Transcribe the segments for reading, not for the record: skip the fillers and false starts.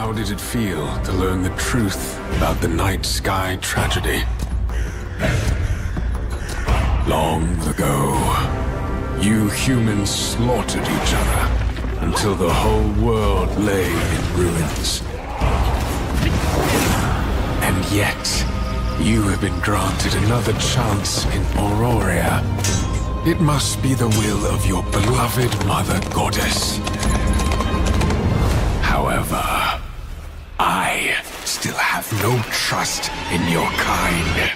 How did it feel to learn the truth about the night sky tragedy? Long ago, you humans slaughtered each other until the whole world lay in ruins. And yet, you have been granted another chance in Auroria. It must be the will of your beloved Mother Goddess. However, I still have no trust in your kind.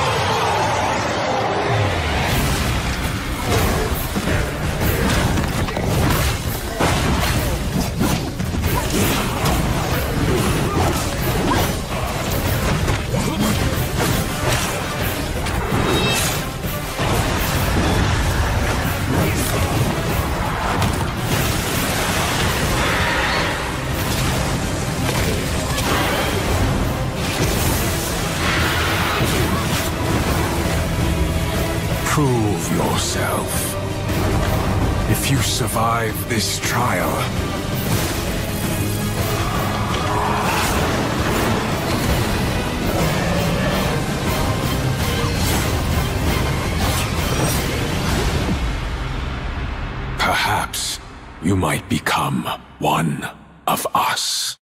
Prove yourself. If you survive this trial, perhaps you might become one of us.